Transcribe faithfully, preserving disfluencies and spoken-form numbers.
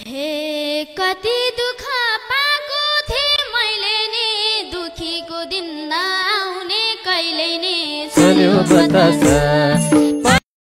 हे कति दुःख पाएको थिएँ मैले नि दुखीको दिन नआउने कहिले नि चल्यो बतासा